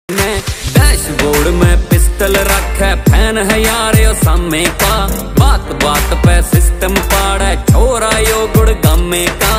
मैं डैशबोर्ड में पिस्टल रखे, फैन है यार यो सामे का, बात बात पे सिस्टम पाड़ा, छोरा यो गुड़ गमे का।